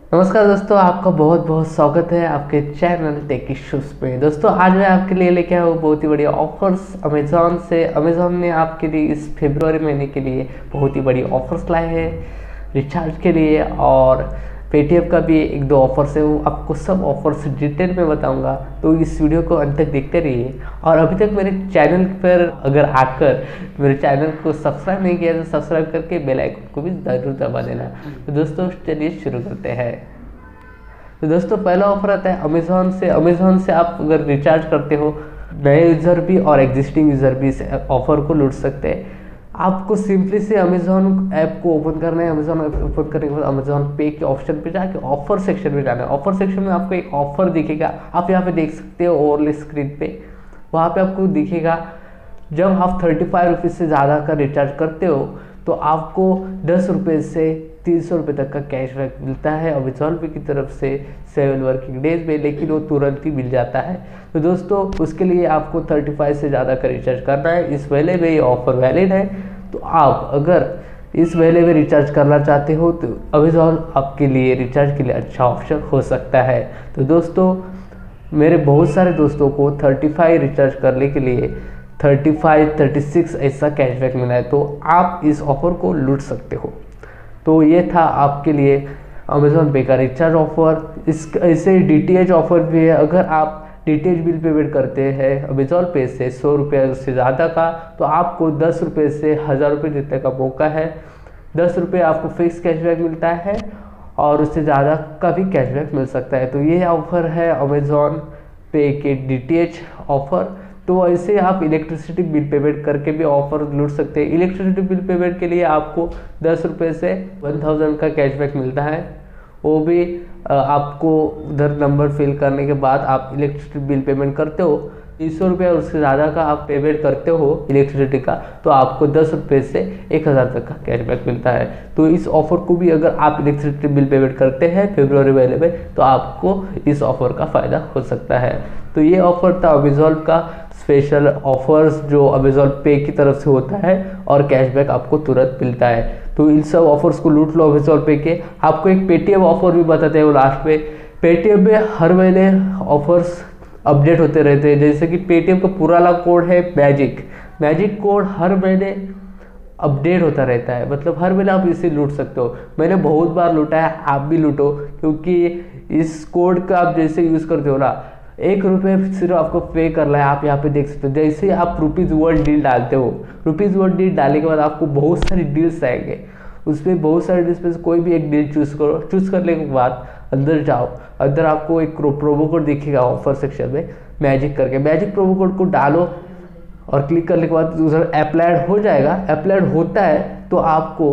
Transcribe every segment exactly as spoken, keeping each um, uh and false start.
नमस्कार दोस्तों, आपका बहुत बहुत स्वागत है आपके चैनल टेक्यशूब्स पे। दोस्तों आज मैं आपके लिए लेके आया हूँ बहुत ही बढ़िया ऑफर्स अमेज़ॉन से। अमेज़ॉन ने आपके लिए इस फरवरी महीने के लिए बहुत ही बड़ी ऑफर्स लाए हैं रिचार्ज के लिए, और पेटीएम का भी एक दो ऑफर्स है। वो आपको सब ऑफर्स डिटेल में बताऊंगा, तो इस वीडियो को अंत तक देखते रहिए। और अभी तक मेरे चैनल पर अगर आकर मेरे चैनल को सब्सक्राइब नहीं किया तो सब्सक्राइब करके बेल आइकन को भी ज़रूर दबा देना। तो दोस्तों चलिए शुरू करते हैं। तो दोस्तों पहला ऑफर आता है अमेज़ॉन से। अमेज़ॉन से आप अगर रिचार्ज करते हो, नए यूज़र भी और एग्जिस्टिंग यूज़र भी इस ऑफर को लूट सकते हैं। आपको सिंपली से अमेज़ॉन ऐप को ओपन करना है। अमेज़ॉन ऐप ओपन करने के बाद अमेज़ॉन पे के ऑप्शन पे जाके ऑफर सेक्शन में जाना है। ऑफर सेक्शन में आपको एक ऑफर दिखेगा, आप यहाँ पे देख सकते हो ओवरले स्क्रीन पे। वहाँ पे आपको दिखेगा जब आप थर्टी फाइव रुपीज़ से ज़्यादा का रिचार्ज करते हो तो आपको दस रुपये से तीन सौ रुपये तक का कैशबैक मिलता है अमेज़ॉन पे की तरफ से सेवन वर्किंग डेज में, लेकिन वो तुरंत ही मिल जाता है। तो दोस्तों उसके लिए आपको थर्टी फाइव से ज़्यादा का रिचार्ज करना है। इस महीने में ये ऑफर वैलिड है, तो आप अगर इस महीने में रिचार्ज करना चाहते हो तो अमेज़ॉन आपके लिए रिचार्ज के लिए अच्छा ऑप्शन हो सकता है। तो दोस्तों मेरे बहुत सारे दोस्तों को थर्टी फाइव रिचार्ज करने के लिए थर्टी फाइव थर्टी सिक्स ऐसा कैशबैक मिला है, तो आप इस ऑफर को लूट सकते हो। तो ये था आपके लिए अमेज़ॉन पे का रिचार्ज ऑफर। इस ऐसे डीटीएच ऑफर भी है। अगर आप डीटीएच बिल पेमेंट करते हैं अमेज़ॉन पे से सौ रुपये उससे ज़्यादा का, तो आपको दस रुपये से हज़ार रुपये जीतने का मौका है। दस रुपये आपको फिक्स कैशबैक मिलता है और उससे ज़्यादा का भी कैशबैक मिल सकता है। तो ये ऑफर है अमेज़ॉन पे के डीटीएच ऑफर। तो ऐसे आप इलेक्ट्रिसिटी बिल पेमेंट करके भी ऑफर लूट सकते हैं। इलेक्ट्रिसिटी बिल पेमेंट के लिए आपको दस रुपये से वन थाउजेंड का कैशबैक मिलता है। वो भी आपको उधर नंबर फिल करने के बाद आप इलेक्ट्रिसिटी बिल पेमेंट करते हो, तीन सौ रुपये और उससे ज़्यादा का आप पेमेंट करते हो इलेक्ट्रिसिटी का, तो आपको दस रुपये से एक हज़ार तक का कैशबैक मिलता है। तो इस ऑफर को भी अगर आप इलेक्ट्रिसिटी बिल पेमेंट करते हैं फरवरी महीने में, तो आपको इस ऑफर का फ़ायदा हो सकता है। तो ये ऑफर था अमेज़ॉन का स्पेशल ऑफर्स जो अमेज़ॉन पे की तरफ से होता है और कैशबैक आपको तुरंत मिलता है। तो इन सब ऑफर्स को लूट लो अमेज़ॉन पे के। आपको एक पेटीएम ऑफर भी बताते हैं वो लास्ट में। पेटीएम में हर महीने ऑफर्स अपडेट होते रहते हैं। जैसे कि पेटीएम का पुराना कोड है मैजिक मैजिक कोड हर महीने अपडेट होता रहता है, मतलब हर महीने आप इसे लूट सकते हो। मैंने बहुत बार लूटा है, आप भी लूटो, क्योंकि इस कोड का आप जैसे यूज़ करते हो ना, एक रुपये सिर्फ आपको पे करना है। आप यहाँ पे देख सकते हो, जैसे आप रुपीज़ वर्ल्ड डील डालते हो, रुपीज़ वर्ल्ड डील डालने के बाद आपको बहुत सारी डील्स आएंगे। उसमें बहुत सारे डील्स में से कोई भी एक डील चूज़ करो। चूज़ करने के बाद अंदर जाओ, अंदर आपको एक प्रोमो कोड दिखेगा ऑफर सेक्शन में मैजिक करके। मैजिक प्रोमो कोड को डालो और क्लिक करने के बाद उधर अप्लाइड हो जाएगा। अप्लाइड होता है तो आपको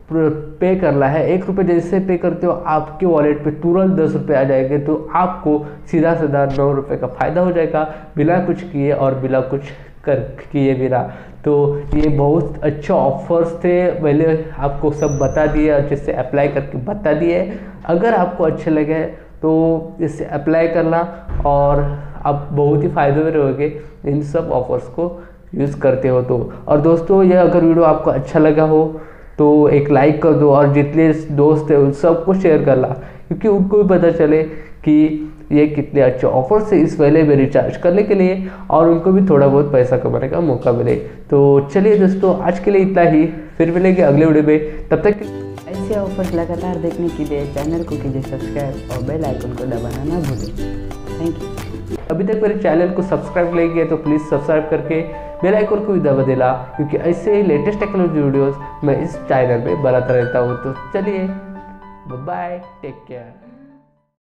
पे करना है। एक रुपये जैसे पे करते हो आपके वॉलेट पे तुरंत दस रुपये आ जाएंगे। तो आपको सीधा सीधा नौ रुपये का फ़ायदा हो जाएगा बिना कुछ किए और बिना कुछ कर किए बिना। तो ये बहुत अच्छे ऑफर्स थे, मैंने आपको सब बता दिए, अच्छे से अप्लाई करके बता दिए। अगर आपको अच्छे लगे तो इसे अप्लाई करना और आप बहुत ही फ़ायदे में रहोगे इन सब ऑफर्स को यूज़ करते हो तो। और दोस्तों ये अगर वीडियो आपको अच्छा लगा हो तो एक लाइक कर दो और जितने दोस्त हैं उन सबको शेयर करना, क्योंकि उनको भी पता चले कि ये कितने अच्छे ऑफर्स है इस महीने में रिचार्ज करने के लिए, और उनको भी थोड़ा बहुत पैसा कमाने का मौका मिले। तो चलिए दोस्तों आज के लिए इतना ही, फिर मिलेंगे अगले वीडियो में। तब तक ऐसे ऑफर्स लगातार देखने के लिए चैनल को कीजिए सब्सक्राइब और बेल आइकन को दबाना ना भूलें। Thank you. अभी तक मेरे चैनल को सब्सक्राइब नहीं किया तो प्लीज़ सब्सक्राइब करके बेल आइकन को भी दबा देना, क्योंकि ऐसे लेटेस्ट टेक्नोलॉजी वीडियोस मैं इस चैनल में बनाता रहता हूँ। तो चलिए बाय, टेक केयर।